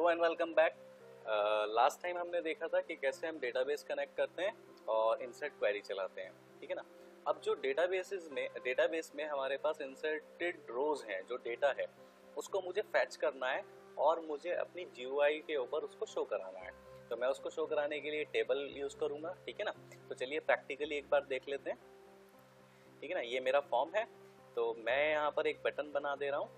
Hello and welcome back. Last time हमने देखा था कि कैसे हम डेटाबेस कनेक्ट करते हैं और इंसर्ट क्वेरी चलाते हैं, ठीक है ना। अब जो डेटाबेस में हमारे पास इंसर्टेड रोज हैं, जो डेटा है उसको मुझे फैच करना है और मुझे अपनी जीयूआई के ऊपर उसको शो कराना है। तो मैं उसको शो कराने के लिए टेबल यूज करूंगा, ठीक है ना। तो चलिए प्रैक्टिकली एक बार देख लेते हैं, ठीक है ना। ये मेरा फॉर्म है, तो मैं यहाँ पर एक बटन बना दे रहा हूँ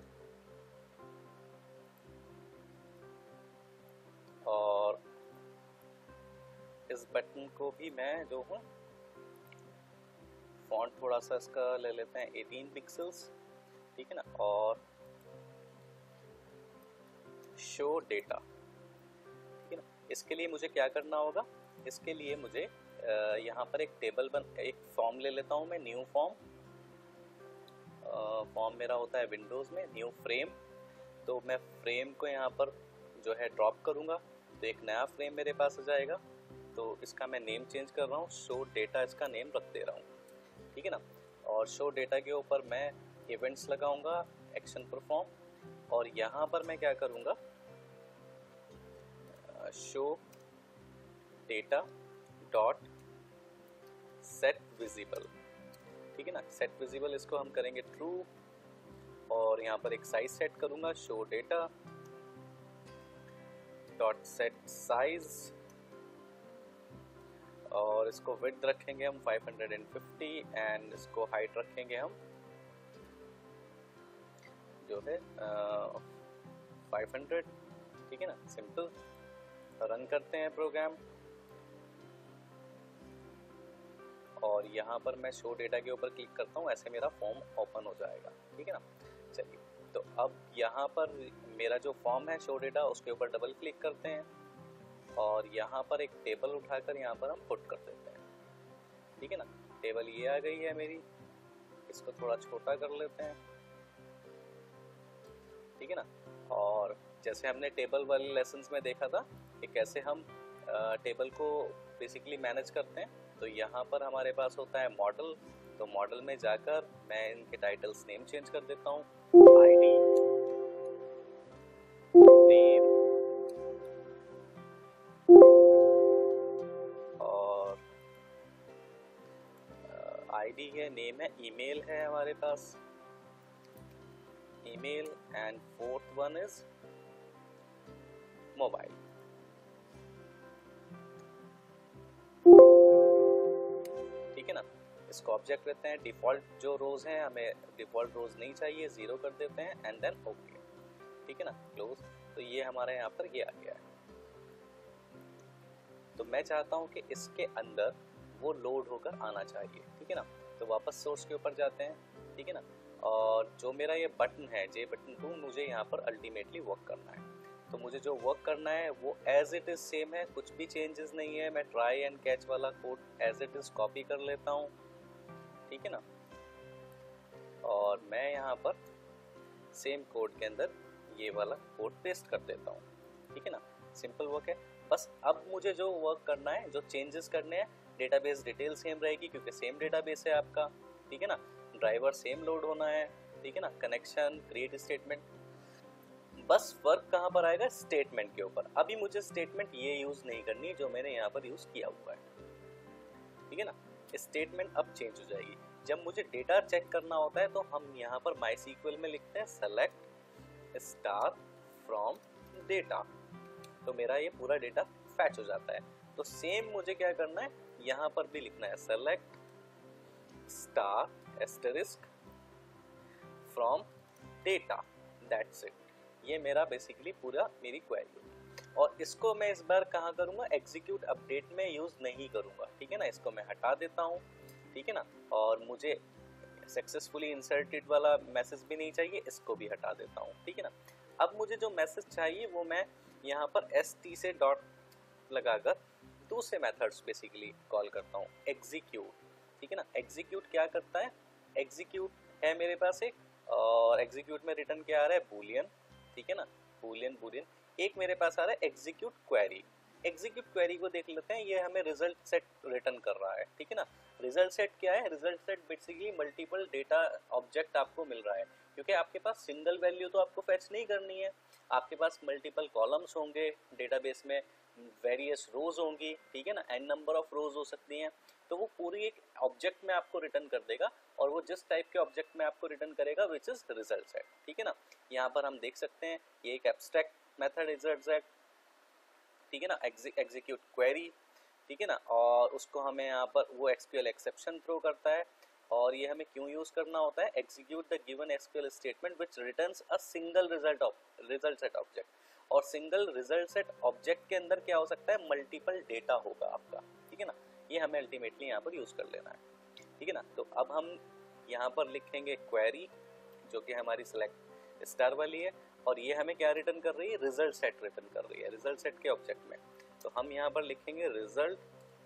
और इस बटन को भी मैं जो हूँ फॉन्ट थोड़ा सा इसका ले लेते हैं 18 पिक्सल्स, ठीक है ना। और शो डेटा, ठीक है ना। इसके लिए मुझे क्या करना होगा, इसके लिए मुझे यहाँ पर एक फॉर्म ले लेता हूँ मैं, न्यू फॉर्म। फॉर्म मेरा होता है विंडोज में न्यू फ्रेम। तो मैं फ्रेम को यहाँ पर जो है ड्रॉप करूँगा तो एक नया फ्रेम मेरे पास आ जाएगा। तो इसका मैं नेम चेंज कर रहा हूँ, शो डेटा इसका नेम रख दे रहा हूँ, ठीक है ना। और शो डेटा के ऊपर मैं इवेंट्स लगाऊंगा, एक्शन परफॉर्म। और यहाँ पर मैं क्या करूँगा, show data dot set visible, ठीक है ना। सेट विजिबल इसको हम करेंगे ट्रू। और यहाँ पर एक साइज सेट करूँगा, show data dot set size. और इसको विड्थ रखेंगे हम 550 एंड इसको हाइट रखेंगे हम जो है 500, ठीक है ना। सिंपल। रन करते हैं प्रोग्राम और यहाँ पर मैं शो डेटा के ऊपर क्लिक करता हूँ, ऐसे मेरा फॉर्म ओपन हो जाएगा, ठीक है ना। चलिए, तो अब यहाँ पर मेरा जो फॉर्म है शो डेटा, उसके ऊपर डबल क्लिक करते हैं और यहाँ पर एक टेबल उठाकर यहाँ पर हम पुट कर देते हैं, ठीक है ना। टेबल ये आ गई है मेरी, इसको थोड़ा छोटा कर लेते हैं, ठीक है ना। और जैसे हमने टेबल वाले लेसन्स में देखा था कि कैसे हम टेबल को बेसिकली मैनेज करते हैं, तो यहाँ पर हमारे पास होता है मॉडल। तो मॉडल में जाकर मैं इनके टाइटल्स नेम चेंज कर देता हूँ, आईडी, नेम और आईडी है, नेम है, ईमेल है हमारे पास, email. And fourth one is mobile, ठीक है ना। इसको ऑब्जेक्ट रहते हैं। डिफॉल्ट जो रोज हैं, हमें डिफॉल्ट रोज नहीं चाहिए, 0 कर देते हैं एंड देन ओके, ठीक है ना, क्लोज। तो ये हमारे यहाँ पर ये आ गया है। तो मैं चाहता हूँ कि इसके अंदर वो लोड होकर आना चाहिए, ठीक है ना। तो वापस सोर्स के ऊपर जाते हैं, ठीक है ना। और जो मेरा ये बटन है, जे बटन 2, मुझे यहाँ पर अल्टीमेटली वर्क करना है। तो मुझे जो वर्क करना है वो एज इट इज सेम है, कुछ भी चेंजेस नहीं है। मैं ट्राई एंड कैच वाला code as it is copy कर लेता हूँ, ठीक है ना। और मैं यहाँ पर सेम कोड के अंदर ये वाला कोड पेस्ट कर देता हूँ, ठीक है ना। सिंपल वर्क है। बस अब मुझे जो वर्क करना है, जो चेंजेस करने हैं, डेटाबेस डिटेल सेम रहेगी क्योंकि सेम डेटाबेस है आपका, ठीक है ना। ड्राइवर सेम लोड होना है, ठीक है ना। कनेक्शन, क्रिएट स्टेटमेंट, बस वर्क कहाँ पर आएगा, स्टेटमेंट के ऊपर। अभी मुझे स्टेटमेंट ये यूज नहीं करनी जो मैंने यहाँ पर यूज किया हुआ है, ठीक है ना। स्टेटमेंट अब चेंज हो जाएगी। जब मुझे डेटा चेक करना होता है तो हम यहाँ पर MySQL में लिखते हैं सेलेक्ट स्टार फ्रॉम डेटा, तो मेरा ये पूरा डेटा फैच हो जाता है। तो सेम मुझे क्या करना है, यहाँ पर भी लिखना है select star asterisk from data, that's it. ये मेरा बेसिकली पूरा मेरी क्वेरी होगी। और इसको मैं इस बार कहाँ करूँगा, एग्जीक्यूट अपडेट में यूज नहीं करूँगा, ठीक है ना। इसको मैं हटा देता हूँ, ठीक है ना। और मुझे सक्सेसफुली इंसर्टेड वाला मैसेज भी नहीं चाहिए, इसको भी हटा देता हूँ, ठीक है ना। अब मुझे जो मैसेज चाहिए वो मैं यहाँ पर st से डॉट लगाकर दूसरे मेथड्स बेसिकली कॉल करता हूँ, एग्जीक्यूट, ठीक है ना। एग्जीक्यूट क्या करता है, एग्जीक्यूट है मेरे पास एक, और एग्जीक्यूट में रिटर्न क्या आ रहा है, बूलियन, ठीक है ना। बूलियन एक मेरे पास आ रहा है एग्जीक्यूट क्वेरी। एग्जीक्यूट क्वेरी को देख लेते हैं, ये हमें रिजल्ट सेट रिटर्न कर रहा है, ठीक है ना। रिजल्ट सेट क्या है, result set basically multiple data object आपको मिल रहा है, क्योंकि आपके पास सिंगल वैल्यू तो आपको फैच नहीं करनी है, आपके पास मल्टीपल कॉलम्स होंगे डेटाबेस में, वेरियस रोज होंगी, ठीक है ना, एन नंबर ऑफ रोज हो सकती हैं, तो वो पूरी एक ऑब्जेक्ट में आपको रिटर्न कर देगा, और वो जिस टाइप के ऑब्जेक्ट में आपको रिटर्न करेगा विच इज रिजल्ट सेट, ठीक है ना। यहाँ पर हम देख सकते हैं ये एक एब्स्ट्रैक्ट मेथड रिजल्ट सेट, ठीक है ना, एग्जीक्यूट क्वेरी, ठीक है ना, और उसको हमें यहाँ पर वो एसक्यूएल एक्सेप्शन थ्रो करता है, और ये हमें क्यों यूज करना होता है, execute the given SQL statement which returns a single result set object, और सिंगल रिजल्ट सेट ऑब्जेक्ट के अंदर क्या हो सकता है, मल्टीपल डेटा होगा आपका, ठीक है ना, ये हमें अल्टीमेटली यहाँ पर यूज कर लेना है, ठीक है ना। तो अब हम यहाँ पर लिखेंगे क्वेरी जो कि हमारी सिलेक्ट स्टार वाली है, और ये हमें क्या रिटर्न कर रही है, रिजल्ट सेट रिटर्न कर रही है, रिजल्ट सेट के ऑब्जेक्ट में। तो हम यहाँ पर लिखेंगे रिजल्ट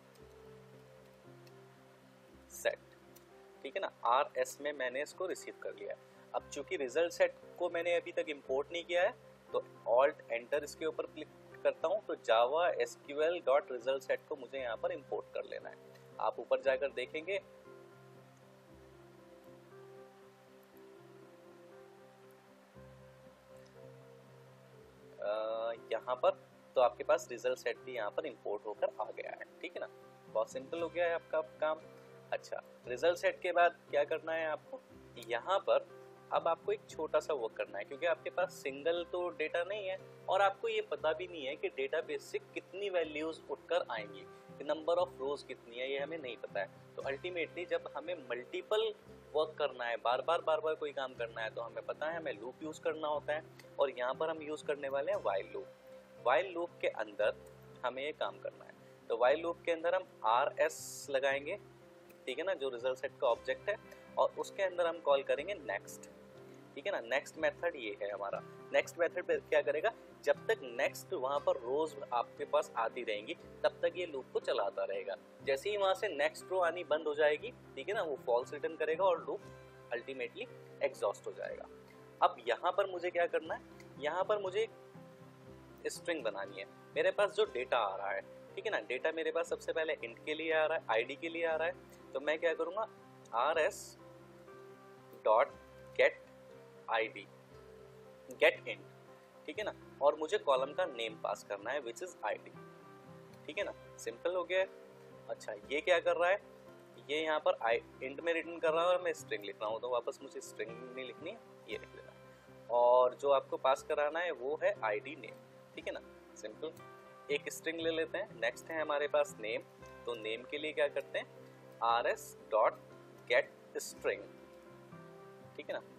सेट, ठीक है ना, RS में मैंने इसको रिसीव कर लिया है। अब चूंकि रिजल्ट सेट को मैंने अभी तक इंपोर्ट नहीं किया है, तो ऑल्ट एंटर इसके ऊपर क्लिक करता हूँ, तो Java SQL dot result set को मुझे यहाँ पर इंपोर्ट कर लेना है। आप ऊपर जाकर देखेंगे यहाँ पर, तो आपके पास रिजल्ट सेट भी यहाँ पर इंपोर्ट होकर आ गया है, ठीक है ना, बहुत सिंपल हो गया है आपका काम। अच्छा, रिजल्ट सेट के बाद क्या करना है आपको, यहाँ पर अब आपको एक छोटा सा वर्क करना है, क्योंकि आपके पास सिंगल तो डेटा नहीं है, और आपको ये पता भी नहीं है कि डेटाबेस से कितनी वैल्यूज उठकर आएंगी, नंबर ऑफ रोज कितनी है, ये हमें नहीं पता है। तो अल्टीमेटली जब हमें मल्टीपल वर्क करना है, बार बार कोई काम करना है, तो हमें पता है हमें लूप यूज करना होता है, और यहाँ पर हम यूज करने वाले हैं व्हाइल लूप। व्हाइल लूप के अंदर हमें ये काम करना है, तो व्हाइल लूप के अंदर हम RS लगाएंगे, ठीक है ना, जो रिजल्ट सेट का ऑब्जेक्ट है, और उसके अंदर हम कॉल करेंगे नेक्स्ट, ठीक है ना। नेक्स्ट मेथड ये है हमारा। नेक्स्ट मेथड पे क्या करेगा, जब तक नेक्स्ट वहां पर रोज आपके पास आती रहेंगी तब तक ये लूप को चलाता रहेगा। जैसे ही वहां से नेक्स्ट रो आनी बंद हो जाएगी, ठीक है ना, वो फॉल्स रिटर्न करेगा और लूप अल्टीमेटली एग्जॉस्ट हो जाएगा। अब यहाँ पर मुझे क्या करना है, यहाँ पर मुझे स्ट्रिंग बनानी है। मेरे पास जो डेटा आ रहा है, ठीक है ना, डेटा मेरे पास सबसे पहले इंट के लिए आ रहा है, आईडी के लिए आ रहा है, तो मैं क्या करूंगा, RS dot get ID get int, ठीक है ना, और मुझे कॉलम का नेम पास करना है विच इज ID, ठीक है ना, सिंपल हो गया है। अच्छा, ये क्या कर रहा है, ये यहाँ पर इंट में रिटर्न कर रहा है और मैं स्ट्रिंग लिख रहा हूँ, तो वापस मुझे स्ट्रिंग नहीं लिखनी है, ये लिख लेना है, और जो आपको पास कराना है वो है ID नेम, ठीक है ना, सिंपल। एक स्ट्रिंग ले लेते हैं। नेक्स्ट है हमारे पास नेम, तो नेम के लिए क्या करते हैं, RS डॉट गेट स्ट्रिंग, ठीक है ना,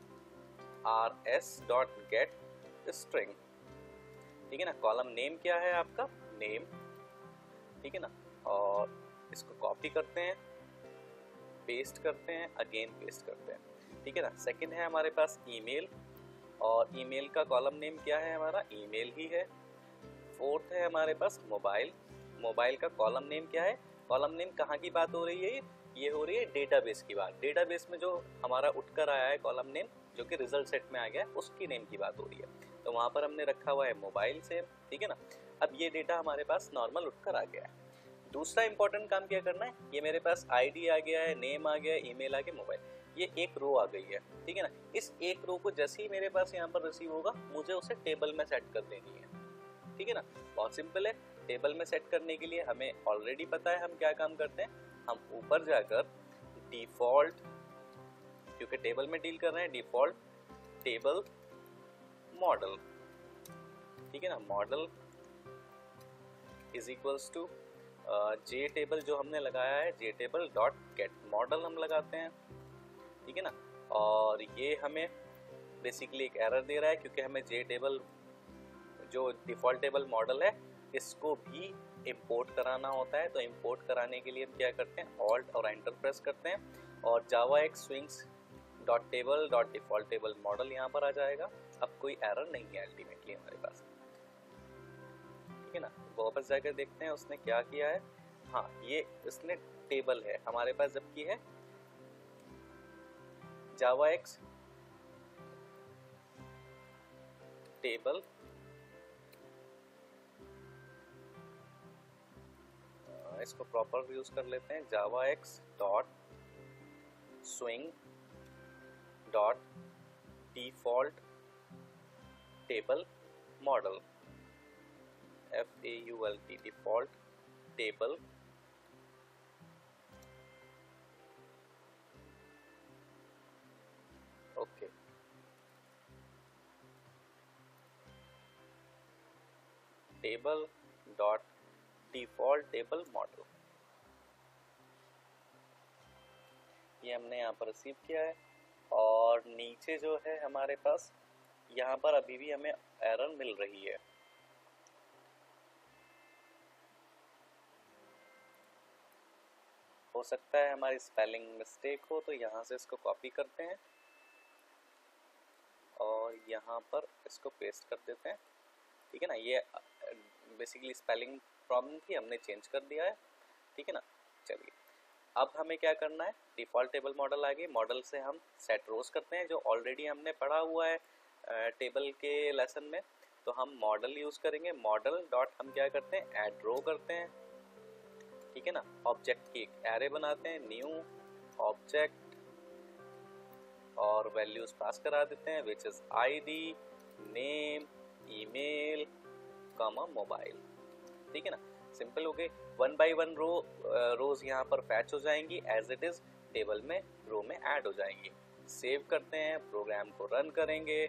RS डॉट गेट स्ट्रिंग, ठीक है ना। कॉलम नेम क्या है आपका, नेम, ठीक है ना, और इसको कॉपी करते हैं, पेस्ट करते हैं, अगेन पेस्ट करते हैं, ठीक है ना। सेकंड है हमारे पास ईमेल, और ईमेल का कॉलम नेम क्या है हमारा, ईमेल ही है। फोर्थ है हमारे पास मोबाइल, मोबाइल का कॉलम नेम क्या है, कॉलम नेम कहाँ की बात हो रही है, ये हो रही है डेटाबेस की बात। डेटाबेस में जो हमारा उठकर आया है कॉलम नेम, जो कि रिजल्ट सेट में आ गया, उसकी नेम की बात हो रही है, तो वहाँ पर हमने रखा हुआ है मोबाइल से, ठीक है ना। अब ये डेटा हमारे पास नॉर्मल उठकर आ गया है। दूसरा इंपॉर्टेंट काम क्या करना है, ये मेरे पास ID आ गया है, नेम आ गया है, ईमेल आ गया, मोबाइल, ये एक रो आ गई है, ठीक है ना। इस एक रो को जैसे ही मेरे पास यहाँ पर रिसीव होगा, मुझे उसे टेबल में सेट कर देनी है, ठीक है ना। बहुत सिंपल है। टेबल में सेट करने के लिए हमें ऑलरेडी पता है हम क्या काम करते हैं, हम ऊपर जाकर डिफॉल्ट, क्योंकि टेबल में डील कर रहे हैं, डिफॉल्ट टेबल मॉडल, ठीक है ना, model is equals to J table जो हमने लगाया है, J table dot get model हम लगाते हैं, ठीक है ना। और ये हमें बेसिकली एक एरर दे रहा है, क्योंकि हमें जे टेबल जो डिफॉल्ट टेबल मॉडल है इसको भी इंपोर्ट कराना होता है। तो इंपोर्ट कराने के लिए हम क्या करते हैं, ऑल्ट और एंटर प्रेस करते हैं, और Java X swings dot table dot default table model यहाँ पर आ जाएगा। अब कोई एरर नहीं है अल्टीमेटली हमारे पास, ठीक है ना। वापस जाकर देखते हैं उसने क्या किया है। हाँ, ये इसने टेबल है हमारे पास, जबकि है जावा एक्स टेबल, इसको प्रॉपर यूज कर लेते हैं, Java X dot swing dot default table model, FAULT default table okay. Table dot default table model, ये हमने यहाँ पर रिसीव किया है। और नीचे जो है हमारे पास यहाँ पर अभी भी हमें एरर मिल रही है। हो सकता है हमारी स्पेलिंग मिस्टेक हो, तो यहाँ से इसको कॉपी करते हैं और यहाँ पर इसको पेस्ट कर देते हैं, ठीक है ना। ये बेसिकली स्पेलिंग प्रॉब्लम थी, हमने चेंज कर दिया है, ठीक है ना। चलिए अब हमें क्या करना है, डिफ़ॉल्ट टेबल मॉडल आ गई, मॉडल से हम सेट रोज करते हैं जो ऑलरेडी हमने पढ़ा हुआ है टेबल के लेसन में। तो हम मॉडल यूज़ करेंगे, मॉडल डॉट हम क्या करते हैं, ऐड रो करते हैं, ठीक है ना। ऑब्जेक्ट की एक एरे बनाते हैं, न्यू ऑब्जेक्ट, और वैल्यूज पास करा देते हैं which is ID, name, email, comma mobile, ठीक है ना। सिंपल हो गए। 1 बाई 1 रोज यहाँ पर फैच हो जाएंगी, एज इट इज टेबल में रो में ऐड हो जाएंगी। सेव करते हैं, प्रोग्राम को रन करेंगे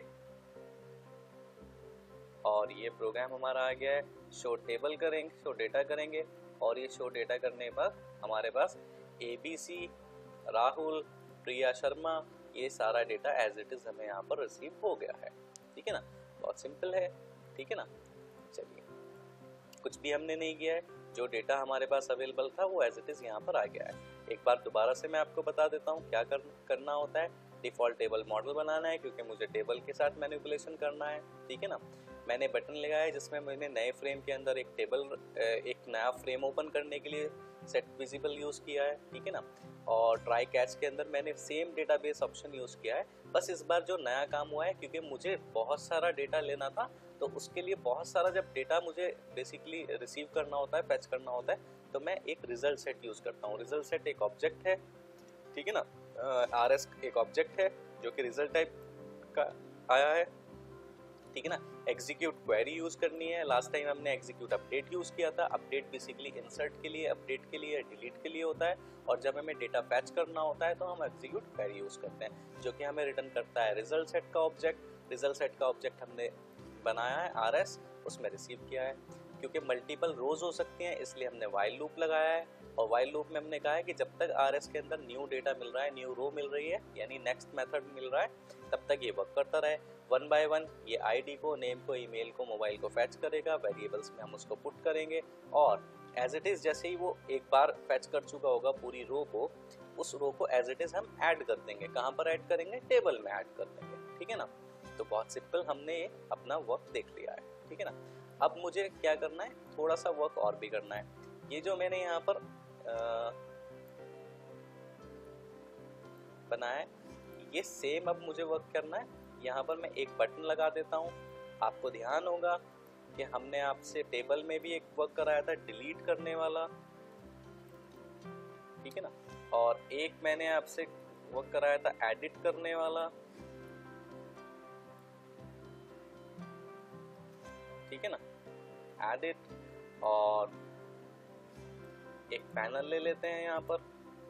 और ये प्रोग्राम हमारा आ गया है। शो टेबल करेंगे, शो डेटा करेंगे, और ये शो डेटा करने के बाद हमारे पास ABC, राहुल, प्रिया शर्मा, ये सारा डेटा एज इट इज हमें यहाँ पर रिसीव हो गया है, ठीक है ना। बहुत सिंपल है, ठीक है ना। चलिए कुछ भी हमने नहीं किया है, जो डेटा हमारे पास अवेलेबल था वो एज इट इज यहाँ पर आ गया है। एक बार दोबारा से मैं आपको बता देता हूँ क्या करना होता है। डिफ़ॉल्ट टेबल मॉडल बनाना है क्योंकि मुझे टेबल के साथ मैनिपुलेशन करना है, ठीक है ना। मैंने बटन लगाया है जिसमें मैंने नए फ्रेम के अंदर एक नया फ्रेम ओपन करने के लिए सेट विजिबल यूज़ किया है, ठीक है ना। और ट्राई कैच के अंदर मैंने सेम डेटाबेस ऑप्शन यूज़ किया है। बस इस बार जो नया काम हुआ है, क्योंकि मुझे बहुत सारा डेटा लेना था, तो उसके लिए बहुत सारा जब डेटा मुझे बेसिकली रिसीव करना होता है, फैच करना होता है, तो मैं एक रिजल्ट सेट यूज़ करता हूँ। रिजल्ट सेट एक ऑब्जेक्ट है, ठीक है ना। RS एक ऑब्जेक्ट है जो कि रिजल्ट टाइप का आया है, ठीक है ना। एग्जीक्यूट क्वेरी यूज करनी है। लास्ट टाइम हमने एग्जीक्यूट अपडेट यूज किया था। अपडेट बेसिकली इंसर्ट के लिए, अपडेट के लिए, डिलीट के लिए होता है, और जब हमें डेटा फैच करना होता है तो हम एग्जीक्यूट क्वेरी यूज करते हैं, जो कि हमें रिटर्न करता है रिजल्ट सेट का ऑब्जेक्ट। रिजल्ट सेट का ऑब्जेक्ट हमने बनाया है RS, उसमें रिसीव किया है। क्योंकि मल्टीपल रोज हो सकती हैं इसलिए हमने वाइल लूप लगाया है, और वाइल लूप में हमने कहा है कि जब तक RS के अंदर न्यू डेटा मिल रहा है, न्यू रो मिल रही है, यानी नेक्स्ट मेथड मिल रहा है, तब तक ये वर्क करता रहे। 1 बाय 1 ये ID को, नेम को, ईमेल को, मोबाइल को फैच करेगा, वेरिएबल्स में हम उसको पुट करेंगे, और एज इट इज जैसे ही वो एक बार फैच कर चुका होगा पूरी रो को, उस रो को एज इट इज हम ऐड कर देंगे। कहाँ पर ऐड करेंगे, टेबल में ऐड कर देंगे, ठीक है ना। तो बहुत सिंपल, हमने अपना वर्क देख लिया है, ठीक है ना। अब मुझे क्या करना है, थोड़ा सा वर्क और भी करना है। ये जो मैंने यहाँ पर बनाया है, ये सेम अब मुझे वर्क करना है। यहाँ पर मैं एक बटन लगा देता हूँ। आपको ध्यान होगा कि हमने आपसे टेबल में भी एक वर्क कराया था डिलीट करने वाला, ठीक है ना, और एक मैंने आपसे वर्क कराया था एडिट करने वाला, ठीक है ना, एडिट। और एक पैनल ले लेते हैं यहाँ पर,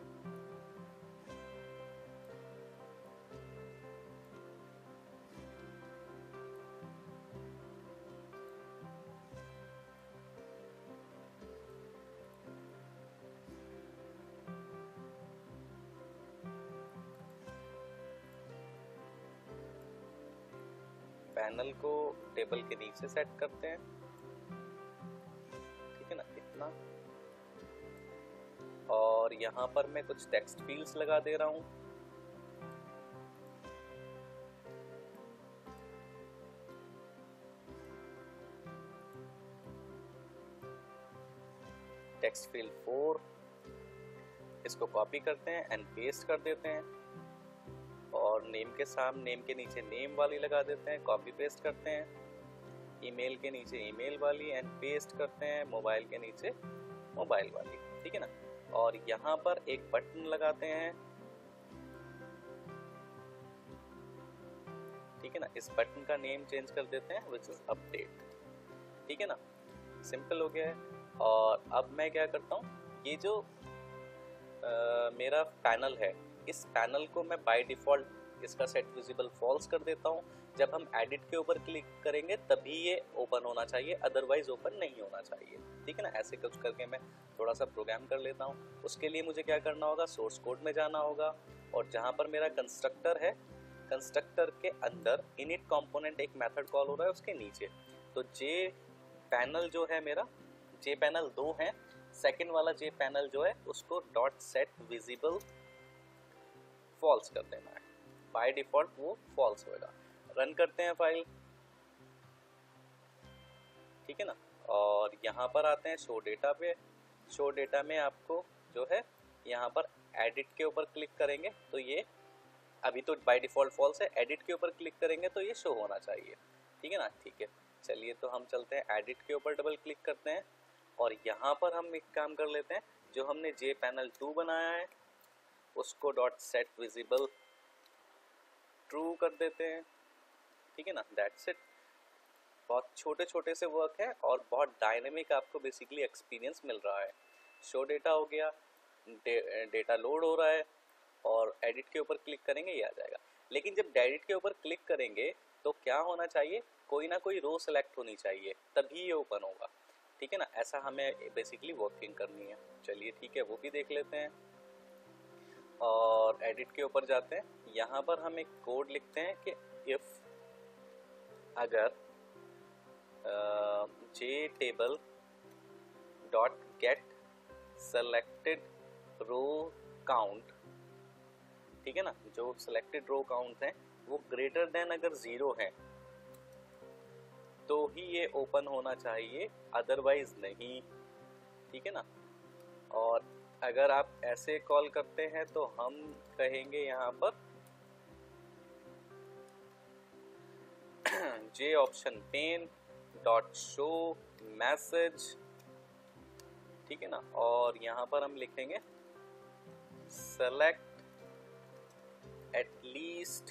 पैनल को टेबल के नीचे सेट करते हैं, ठीक है ना, इतना। और यहाँ पर मैं कुछ टेक्स्ट फील्ड्स लगा दे रहा हूँ। टेक्स्ट फील्ड 4, इसको कॉपी करते हैं एंड पेस्ट कर देते हैं, और नेम के सामने, नेम के नीचे नेम वाली लगा देते हैं, कॉपी पेस्ट करते हैं। ईमेल के नीचे ईमेल वाली एंड पेस्ट करते हैं, मोबाइल के नीचे मोबाइल वाली, ठीक है ना। और यहाँ पर एक बटन लगाते हैं, ठीक है ना, इस बटन का नेम चेंज कर देते हैं विच इज अपडेट, ठीक है ना, सिंपल हो गया है। और अब मैं क्या करता हूँ, ये जो मेरा पैनल है, इस पैनल को मैं बाय डिफॉल्ट इसका सेट विजिबल फॉल्स कर देता हूँ। जब हम एडिट के ऊपर क्लिक करेंगे तभी ये ओपन होना चाहिए, अदरवाइज ओपन नहीं होना चाहिए, ठीक है ना। ऐसे कुछ करके मैं थोड़ा सा प्रोग्राम कर लेता हूँ। उसके लिए मुझे क्या करना होगा, सोर्स कोड में जाना होगा और जहाँ पर मेरा कंस्ट्रक्टर है, कंस्ट्रक्टर के अंदर इनिट कंपोनेंट एक मेथड कॉल हो रहा है उसके नीचे, तो जे पैनल जो है मेरा, जे पैनल 2 है, सेकेंड वाला जे पैनल जो है उसको डॉट सेट विजिबल फॉल्स कर देना है, बाय डिफॉल्ट वो फॉल्स होगा। रन करते हैं फाइल, ठीक है ना, और यहाँ पर आते हैं शो डेटा पे। शो डेटा में आपको जो है यहाँ पर एडिट के ऊपर क्लिक करेंगे तो ये अभी तो बाय डिफॉल्ट फॉल्स है, एडिट के ऊपर क्लिक करेंगे तो ये शो होना चाहिए, ठीक है ना। ठीक है, चलिए तो हम चलते हैं एडिट के ऊपर डबल क्लिक करते हैं और यहाँ पर हम एक काम कर लेते हैं, जो हमने जे पैनल 2 बनाया है उसको डॉट सेट विजिबल ट्रू कर देते हैं, ठीक है ना, दैट्स इट। बहुत छोटे छोटे से वर्क है और बहुत डायनेमिक आपको बेसिकली एक्सपीरियंस मिल रहा है। शो डेटा हो गया, डेटा लोड हो रहा है और एडिट के ऊपर क्लिक करेंगे ये आ जाएगा। लेकिन जब एडिट के ऊपर क्लिक करेंगे तो क्या होना चाहिए, कोई ना कोई रो सेलेक्ट होनी चाहिए तभी ये ओपन होगा, ठीक है ना। ऐसा हमें बेसिकली वर्किंग करनी है। चलिए ठीक है, वो भी देख लेते हैं और एडिट के ऊपर जाते हैं। यहाँ पर हम एक कोड लिखते हैं कि इफ अगर J table dot get selected row count, ठीक है ना, जो सिलेक्टेड रो काउंट है वो ग्रेटर देन अगर 0 है तो ही ये ओपन होना चाहिए, अदरवाइज नहीं, ठीक है ना। और अगर आप ऐसे कॉल करते हैं तो हम कहेंगे यहाँ पर J option pane dot show message, ठीक है ना, और यहाँ पर हम लिखेंगे सेलेक्ट एटलीस्ट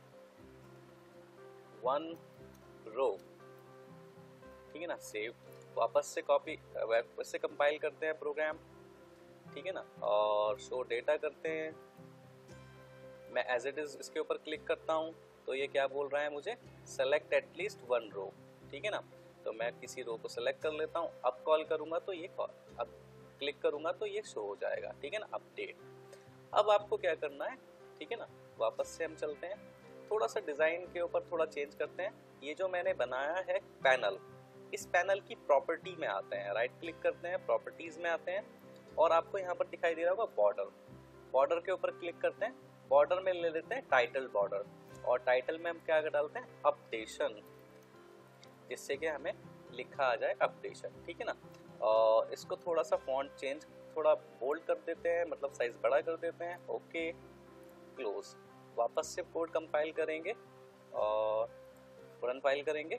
1 रो, ठीक है ना। सेव, वापस से कॉपी, वापस से कंपाइल करते हैं प्रोग्राम, ठीक है ना, और शो डेटा करते हैं। मैं एज इट इज इसके ऊपर क्लिक करता हूँ तो ये क्या बोल रहा है मुझे, सेलेक्ट एटलीस्ट 1 रो, ठीक है ना। तो मैं किसी रो को सेलेक्ट कर लेता हूँ, अब कॉल करूँगा तो ये कॉल, अब क्लिक करूँगा तो ये शो हो जाएगा, ठीक है ना, अपडेट। अब आपको क्या करना है, ठीक है ना, वापस से हम चलते हैं, थोड़ा सा डिज़ाइन के ऊपर थोड़ा चेंज करते हैं। ये जो मैंने बनाया है पैनल, इस पैनल की प्रॉपर्टी में आते हैं, राइट क्लिक करते हैं, प्रॉपर्टीज में आते हैं और आपको यहाँ पर दिखाई दे रहा होगा बॉर्डर, बॉर्डर के ऊपर क्लिक करते हैं, बॉर्डर में ले लेते हैं टाइटल बॉर्डर और टाइटल में हम क्या डालते हैं, अपडेशन, जिससे कि हमें लिखा आ जाए अपडेशन, ठीक है ना। और इसको थोड़ा सा फॉन्ट चेंज, थोड़ा बोल्ड कर देते हैं, मतलब साइज बड़ा कर देते हैं, ओके, क्लोज। वापस से कोड कंपाइल करेंगे और रन फाइल करेंगे,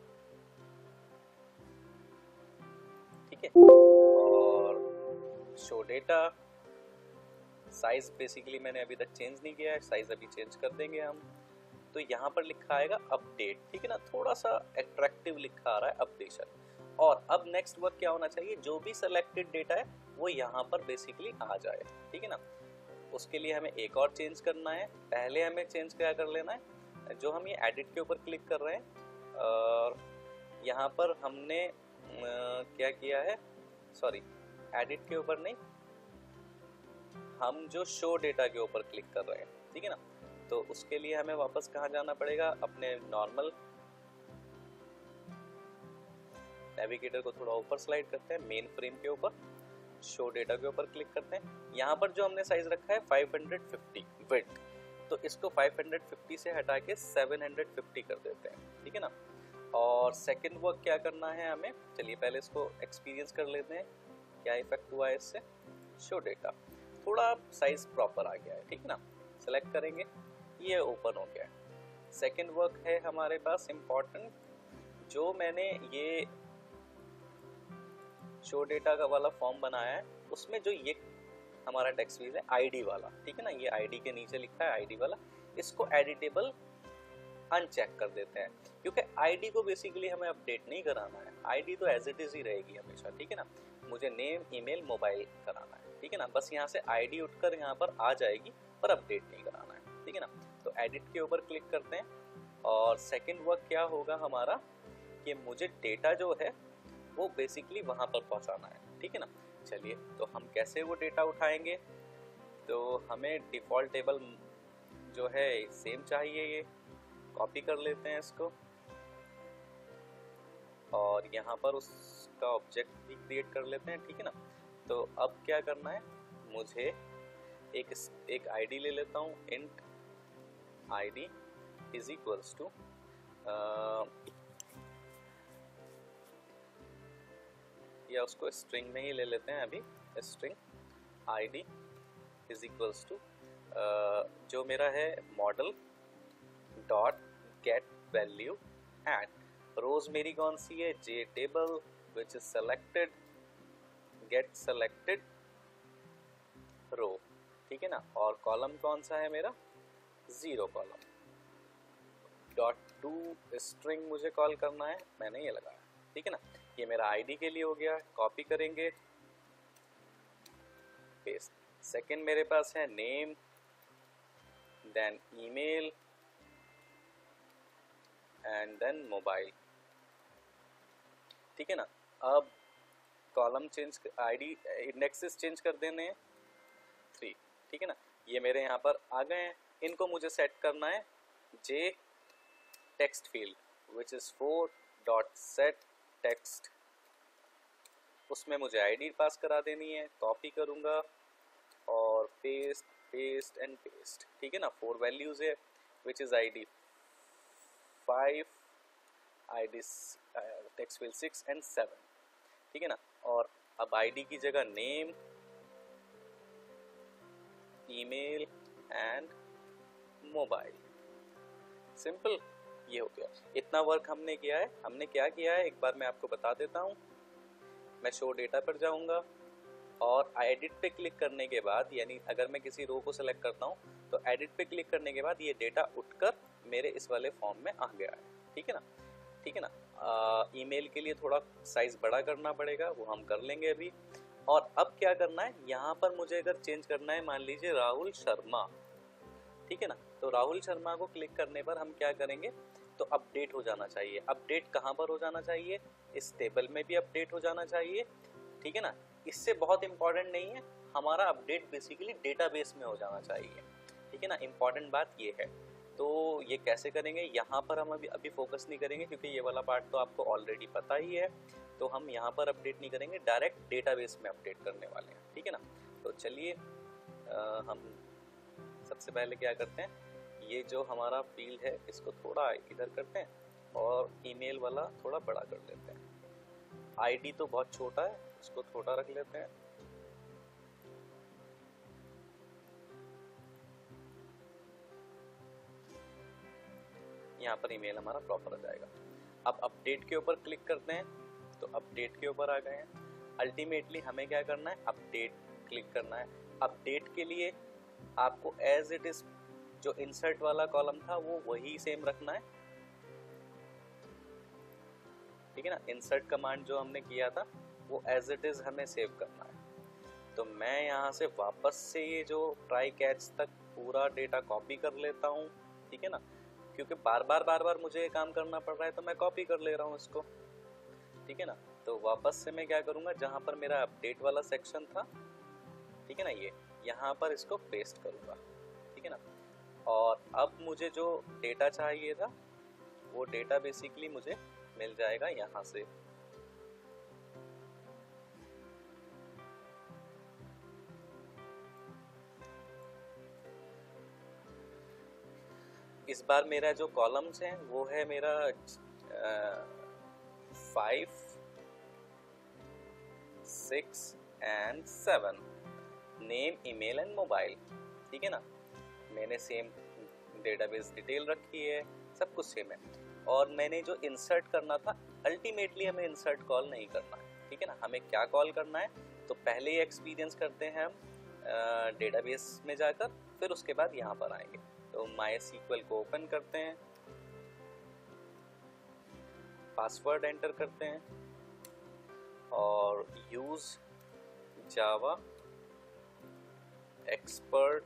ठीक है, और शो डेटा, साइज बेसिकली मैंने अभी तक चेंज नहीं किया है, साइज अभी चेंज कर देंगे हम। तो यहाँ पर लिखा आएगा अपडेट, ठीक है ना, थोड़ा सा अट्रैक्टिव लिखा आ रहा है अपडेशन। और अब नेक्स्ट वर्क क्या होना चाहिए, जो भी सिलेक्टेड डेटा है वो यहाँ पर बेसिकली आ जाए, ठीक है ना। उसके लिए हमें एक और चेंज करना है। पहले हमें चेंज क्या कर लेना है, जो हम ये एडिट के ऊपर क्लिक कर रहे हैं और यहाँ पर हमने क्या किया है, सॉरी एडिट के ऊपर नहीं, हम जो शो डेटा के ऊपर क्लिक कर रहे हैं, ठीक है ना। तो उसके लिए हमें वापस कहाँ जाना पड़ेगा, अपने नॉर्मल नेविगेटर को थोड़ा ऊपर स्लाइड करते हैं, मेन फ्रेम के ऊपर शो डेटा के ऊपर क्लिक करते हैं। यहाँ पर जो हमने साइज रखा है 550 विड्थ, तो इसको 550 से हटा के 750 कर देते हैं, ठीक है ना। और सेकंड वर्क क्या करना है हमें, चलिए पहले इसको एक्सपीरियंस कर लेते हैं क्या इफेक्ट हुआ है इससे। शो डेटा थोड़ा साइज प्रॉपर आ गया है, ठीक है ना, सेलेक्ट करेंगे, ये ओपन हो गया है। सेकंड वर्क है हमारे पास इम्पोर्टेंट, जो मैंने ये शो डेटा का वाला फॉर्म बनाया है, उसमें जो ये हमारा टेक्स्ट फील्ड है आईडी वाला, ठीक है ना, ये आईडी के नीचे लिखा है आईडी वाला, इसको एडिटेबल अनचेक कर देते हैं, क्योंकि आईडी को बेसिकली हमें अपडेट नहीं कराना है, आईडी तो एज इट इज ही रहेगी हमेशा, ठीक है ना। मुझे नेम, ईमेल, मोबाइल कराना है, ठीक है ना। बस यहाँ से आईडी उठकर यहाँ पर आ जाएगी, पर अपडेट नहीं कराना है, ठीक है ना। तो एडिट के ऊपर क्लिक करते हैं और सेकंड वर्क क्या होगा हमारा कि मुझे डेटा जो है वो बेसिकली वहाँ पर पहुँचाना है, ठीक है ना। चलिए, तो हम कैसे वो डेटा उठाएंगे, तो हमें डिफ़ॉल्ट टेबल जो है सेम चाहिए, ये कॉपी कर लेते हैं इसको और यहाँ पर उसका ऑब्जेक्ट भी क्रिएट कर लेते हैं, ठीक है ना। तो अब क्या करना है, मुझे एक आईडी ले लेता हूँ, int ID is equals to या उसको स्ट्रिंग में ही ले लेते हैं अभी, string ID is equals to जो मेरा है model dot get value and rows मेरी कौन सी है, J table which is selected, get selected row, ठीक है ना। और कॉलम कौन सा है मेरा, 0 कॉलम। डॉट टू स्ट्रिंग मुझे कॉल करना है, मैंने ये लगाया, ठीक है ना। ये मेरा आईडी के लिए हो गया, कॉपी करेंगे, पेस्ट। सेकंड मेरे पास है name, then email and then mobile, ठीक है ना। अब column change, ID indexes change कर देने हैं 3, ठीक है ना। ये मेरे यहाँ पर आ गए हैं, इनको मुझे सेट करना है J text field which is 4.set text, उसमें मुझे आईडी पास करा देनी है, कॉपी करूँगा और पेस्ट पेस्ट एंड पेस्ट, ठीक है ना। 4 वैल्यूज है which is ID 5, ID text field 6 and 7, ठीक है ना। और अब आईडी की जगह name, email and mobile, simple, ये हो गया। इतना वर्क हमने किया है। हमने क्या किया है एक बार मैं आपको बता देता हूँ। मैं शो डेटा पर जाऊँगा और एडिट पे क्लिक करने के बाद, यानी अगर मैं किसी रो को सेलेक्ट करता हूँ तो एडिट पे क्लिक करने के बाद ये डेटा उठकर मेरे इस वाले फॉर्म में आ गया है, ठीक है ना, ठीक है ना। ईमेल के लिए थोड़ा साइज बड़ा करना पड़ेगा, वो हम कर लेंगे अभी। और अब क्या करना है, यहाँ पर मुझे अगर चेंज करना है, मान लीजिए राहुल शर्मा, ठीक है ना। तो राहुल शर्मा को क्लिक करने पर हम क्या करेंगे, तो अपडेट हो जाना चाहिए। अपडेट कहाँ पर हो जाना चाहिए, इस टेबल में भी अपडेट हो जाना चाहिए, ठीक है ना। इससे बहुत इंपॉर्टेंट नहीं है, हमारा अपडेट बेसिकली डेटाबेस में हो जाना चाहिए, ठीक है ना। इंपॉर्टेंट बात ये है। तो ये कैसे करेंगे, यहाँ पर हम अभी फोकस नहीं करेंगे क्योंकि ये वाला पार्ट तो आपको ऑलरेडी पता ही है। तो हम यहाँ पर अपडेट नहीं करेंगे, डायरेक्ट डेटाबेस में अपडेट करने वाले हैं, ठीक है ना। तो चलिए हम सबसे पहले क्या करते हैं, ये जो हमारा फील्ड है इसको थोड़ा इधर करते हैं और ईमेल वाला थोड़ा बड़ा कर लेते हैं। आईडी तो बहुत छोटा है, इसको थोड़ा रख लेते हैं। यहाँ पर ईमेल हमारा प्रॉपर आ जाएगा। अब अपडेट के ऊपर क्लिक करते हैं, तो अपडेट के ऊपर आ गए हैं। अल्टीमेटली हमें क्या करना है, अपडेट क्लिक करना है। अपडेट के लिए आपको एज इट इज जो इंसर्ट वाला कॉलम था वो वही सेम रखना है, ठीक है ना। इंसर्ट कमांड जो हमने किया था वो एज इट इज हमें सेव करना है। तो मैं यहाँ से वापस से ये जो ट्राई कैच तक पूरा डेटा कॉपी कर लेता हूँ, ठीक है ना, क्योंकि बार बार मुझे ये काम करना पड़ रहा है तो मैं कॉपी कर ले रहा हूँ इसको, ठीक है ना। तो वापस से मैं क्या करूँगा, जहाँ पर मेरा अपडेट वाला सेक्शन था, ठीक है ना, ये यहाँ पर इसको पेस्ट करूँगा, ठीक है ना। और अब मुझे जो डेटा चाहिए था वो डेटा बेसिकली मुझे मिल जाएगा यहाँ से। इस बार मेरा जो कॉलम्स हैं वो है मेरा 5, 6 and 7, name, email and mobile, ठीक है ना। मैंने सेम डेटाबेस डिटेल रखी है, सब कुछ सेम है। और मैंने जो इंसर्ट करना था, अल्टीमेटली हमें इंसर्ट कॉल नहीं करना है, ठीक है ना। हमें क्या कॉल करना है, तो पहले ये एक्सपीरियंस करते हैं हम डेटाबेस में जाकर, फिर उसके बाद यहाँ पर आएंगे। तो MySQL को ओपन करते हैं पासवर्ड एंटर करते हैं और यूज जावा एक्सपर्ट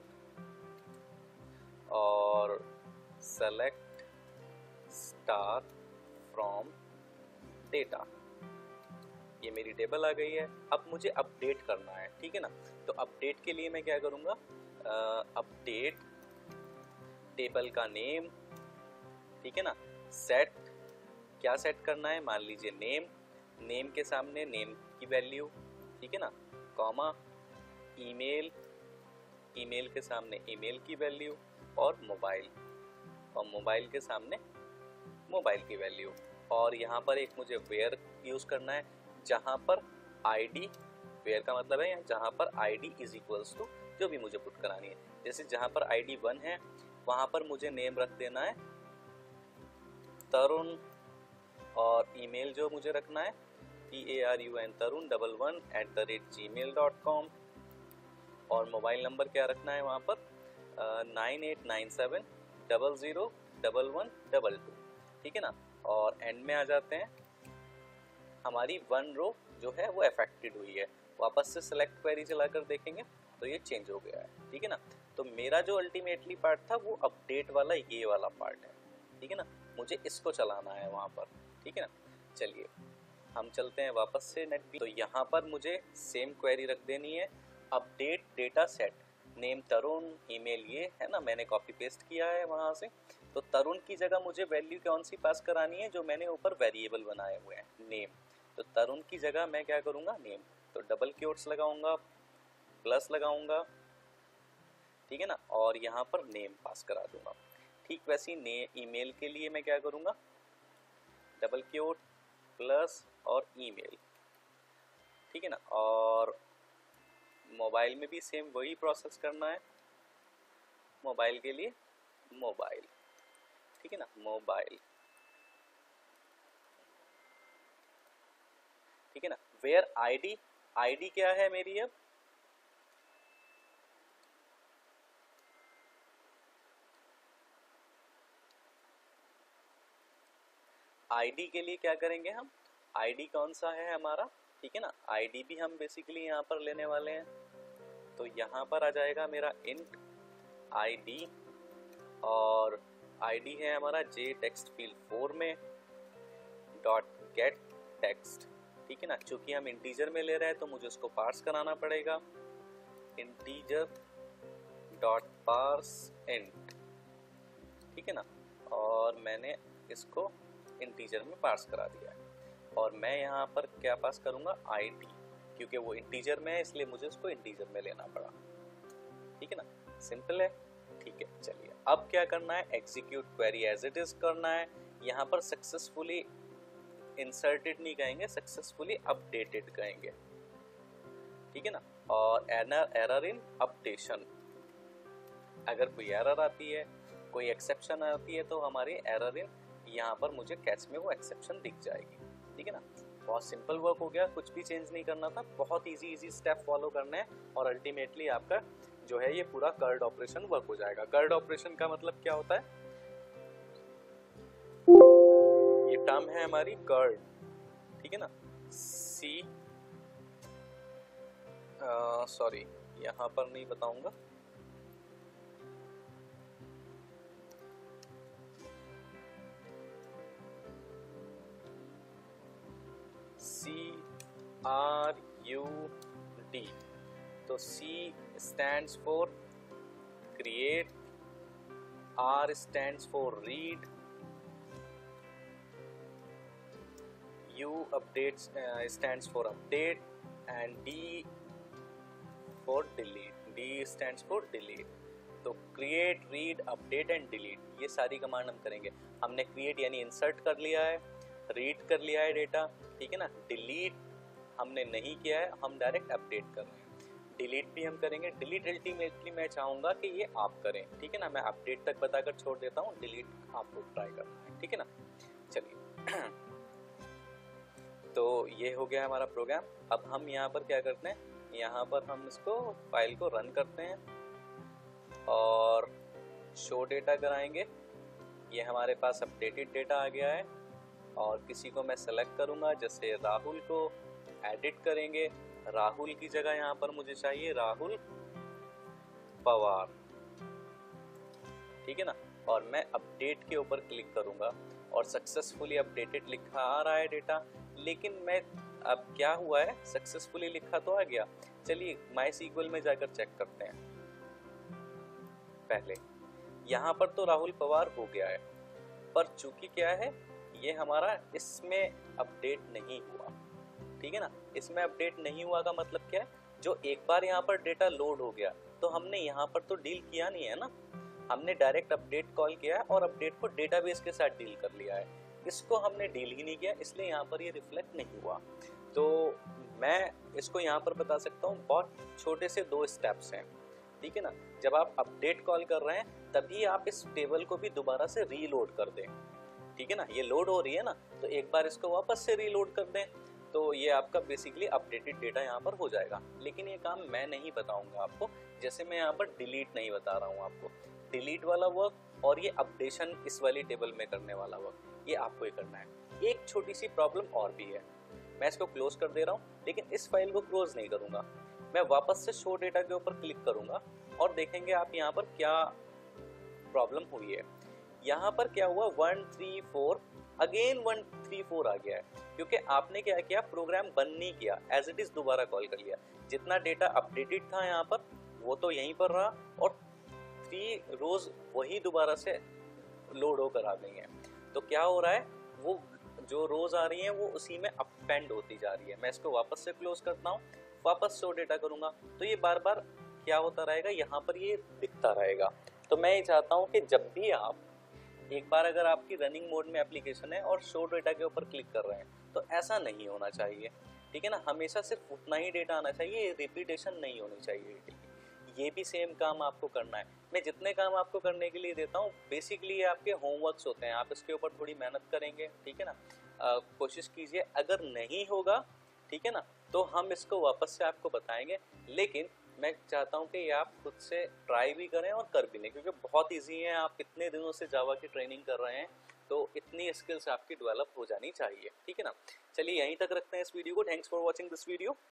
और सेलेक्ट स्टार फ्रॉम डेटा। ये मेरी टेबल आ गई है। अब मुझे अपडेट करना है, ठीक है ना। तो अपडेट के लिए मैं क्या करूँगा, अपडेट टेबल का नेम, ठीक है ना। सेट, क्या सेट करना है, मान लीजिए नेम, नेम के सामने नेम की वैल्यू, ठीक है ना, कॉमा, ईमेल, ईमेल के सामने ईमेल की वैल्यू, और मोबाइल, और मोबाइल के सामने मोबाइल की वैल्यू। और यहाँ पर एक मुझे वेयर यूज करना है, जहाँ पर आईडी, वेयर का मतलब है जहाँ पर आईडी इज इक्वल्स टू जो भी मुझे पुट करानी है। जैसे जहाँ पर आईडी 1 है वहाँ पर मुझे नेम रख देना है तरुण, और ईमेल जो मुझे रखना है TARUN tarun11@gmail.com, और मोबाइल नंबर क्या रखना है वहाँ पर 9897001122, ठीक है ना। और एंड में आ जाते हैं, हमारी 1 रो जो है वो अफेक्टेड हुई है। वापस से सेलेक्ट क्वेरी चलाकर देखेंगे तो ये चेंज हो गया है, ठीक है ना। तो मेरा जो अल्टीमेटली पार्ट था वो अपडेट वाला ये वाला पार्ट है, ठीक है ना। मुझे इसको चलाना है वहाँ पर, ठीक है ना। चलिए हम चलते हैं वापस से नेट। तो यहाँ पर मुझे सेम क्वेरी रख देनी है, update data set, name Tarun, email ये है ना, मैंने कॉपी पेस्ट किया है वहाँ से। तो तरुण की जगह मुझे वैल्यू कौन सी पास करानी है, जो मैंने ऊपर वेरिएबल बनाए हुए हैं, नेम। तो तरुण की जगह मैं क्या करूँगा, नेम। तो डबल क्योट्स लगाऊंगा, प्लस लगाऊंगा, ठीक है ना, और यहाँ पर नेम पास करा दूंगा। ठीक वैसी ईमेल के लिए मैं क्या करूँगा, डबल क्योट प्लस और ईमेल, ठीक है ना। और मोबाइल में भी सेम वही प्रोसेस करना है, मोबाइल के लिए मोबाइल, ठीक है ना, मोबाइल, ठीक है ना। वेयर आईडी, आईडी क्या है मेरी, अब आईडी के लिए क्या करेंगे हम, आईडी कौन सा है हमारा, ठीक है ना। आईडी भी हम बेसिकली यहाँ पर लेने वाले हैं। तो यहाँ पर आ जाएगा मेरा इंट आईडी, और आईडी है हमारा जे टेक्स्ट फील्ड 4 में डॉट गेट टेक्स्ट, ठीक है ना। चूंकि हम इंटीजर में ले रहे हैं तो मुझे उसको पार्स कराना पड़ेगा, इंटीजर डॉट पार्स इंट, ठीक है ना। और मैंने इसको इंटीजर में पार्स करा दिया है, और मैं यहाँ पर क्या पास करूँगा, आईडी, क्योंकि वो इंटीजर में है इसलिए मुझे उसको इंटीजर में लेना पड़ा, ठीक है ना। सिंपल है, ठीक है। चलिए अब क्या करना है, execute query as it is करना है। यहाँ पर सक्सेसफुली इंसर्टेड नहीं कहेंगे, सक्सेसफुली अपडेटेड कहेंगे, ठीक है ना। और एरर इन अपडेशन, अगर कोई एरर आती है, कोई एक्सेप्शन आती है, तो हमारी एरर इन यहाँ पर मुझे कैच में वो एक्सेप्शन दिख जाएगी, ठीक है ना। बहुत सिंपल वर्क हो गया, कुछ भी चेंज नहीं करना था, बहुत इजी स्टेप फॉलो करना है, और अल्टीमेटली आपका जो है ये पूरा कर्ड ऑपरेशन वर्क हो जाएगा। कर्ड ऑपरेशन का मतलब क्या होता है, ये टर्म है हमारी कर्ड, ठीक है ना। सॉरी यहाँ पर नहीं बताऊंगा, CRUD, तो C stands for create, R stands for read, U updates stands for update, and D for delete, D stands for delete। तो create, read, update and delete ये सारी कमांड हम करेंगे। हमने create यानी इंसर्ट कर लिया है, रीड कर लिया है डेटा, ठीक है ना। डिलीट हमने नहीं किया है, हम डायरेक्ट अपडेट कर रहे हैं। डिलीट भी हम करेंगे, डिलीट अल्टीमेटली मैं चाहूँगा कि ये आप करें, ठीक है ना। मैं अपडेट तक बताकर छोड़ देता हूँ, डिलीट आपको ट्राई करना है, ठीक है ना। चलिए तो ये हो गया हमारा प्रोग्राम। अब हम यहाँ पर क्या करते हैं, यहाँ पर हम इसको फाइल को रन करते हैं और शो डेटा कराएंगे। ये हमारे पास अपडेटेड डेटा आ गया है, और किसी को मैं सेलेक्ट करूँगा, जैसे राहुल को एडिट करेंगे। राहुल की जगह यहाँ पर मुझे चाहिए राहुल पवार, ठीक है ना। और मैं अपडेट के ऊपर क्लिक करूँगा और सक्सेसफुली अपडेटेड लिखा आ रहा है डेटा, लेकिन मैं अब क्या हुआ है, सक्सेसफुली लिखा तो आ गया। चलिए MySQL में जाकर चेक करते हैं। पहले यहाँ पर तो राहुल पवार हो गया है, पर चूंकि क्या है, ये हमारा इसमें अपडेट नहीं हुआ, ठीक है ना। इसमें अपडेट नहीं हुआ का मतलब क्या है, जो एक बार यहाँ पर डेटा लोड हो गया तो हमने यहाँ पर तो डील किया नहीं है ना, हमने डायरेक्ट अपडेट कॉल किया है और अपडेट को डेटाबेस के साथ डील कर लिया है। इसको हमने डील ही नहीं किया, इसलिए यहाँ पर ये रिफ्लेक्ट नहीं हुआ। तो मैं इसको यहाँ पर बता सकता हूँ, बहुत छोटे से 2 स्टेप्स हैं, ठीक है ना। जब आप अपडेट कॉल कर रहे हैं तभी आप इस टेबल को भी दोबारा से रीलोड कर दें, ठीक है ना। ये लोड हो रही है ना, तो एक बार इसको वापस से रीलोड कर दें, तो ये आपका बेसिकली अपडेटेड डेटा यहाँ पर हो जाएगा। लेकिन ये काम मैं नहीं बताऊंगा आपको, जैसे मैं यहाँ पर डिलीट नहीं बता रहा हूँ आपको। डिलीट वाला वर्क और ये अपडेशन इस वाली टेबल में करने वाला वर्क, ये आपको ही करना है। एक छोटी सी प्रॉब्लम और भी है, मैं इसको क्लोज कर दे रहा हूँ, लेकिन इस फाइल को क्लोज नहीं करूंगा। मैं वापस से शो डेटा के ऊपर क्लिक करूंगा और देखेंगे आप यहाँ पर क्या प्रॉब्लम हुई है। यहाँ पर क्या हुआ, 1 3 4 अगेन 1 3 4 आ गया है, क्योंकि आपने क्या किया, प्रोग्राम बंद नहीं किया, एज इट इज दोबारा कॉल कर लिया। जितना डेटा अपडेटेड था यहाँ पर वो तो यहीं पर रहा, और 3 रोज वही दोबारा से लोड होकर आ गई हैं। तो क्या हो रहा है, वो जो रोज आ रही हैं वो उसी में अपेंड होती जा रही है। मैं इसको वापस से क्लोज करता हूँ, वापस शो डेटा करूंगा, तो ये बार बार क्या होता रहेगा, यहाँ पर ये दिखता रहेगा। तो मैं ये चाहता हूँ कि जब भी आप एक बार अगर आपकी रनिंग मोड में एप्लीकेशन है और शो डेटा के ऊपर क्लिक कर रहे हैं, तो ऐसा नहीं होना चाहिए, ठीक है ना। हमेशा सिर्फ उतना ही डेटा आना चाहिए, रिपीटेशन नहीं होनी चाहिए, ठीक है। ये भी सेम काम आपको करना है। मैं जितने काम आपको करने के लिए देता हूँ बेसिकली ये आपके होमवर्क्स होते हैं, आप इसके ऊपर थोड़ी मेहनत करेंगे, ठीक है ना। कोशिश कीजिए, अगर नहीं होगा, ठीक है ना, तो हम इसको वापस से आपको बताएंगे। लेकिन मैं चाहता हूँ कि ये आप खुद से ट्राई भी करें और कर भी लें, क्योंकि बहुत इजी है। आप इतने दिनों से जावा की ट्रेनिंग कर रहे हैं, तो इतनी स्किल्स आपकी डेवलप हो जानी चाहिए, ठीक है ना। चलिए यहीं तक रखते हैं इस वीडियो को। Thanks for watching this video.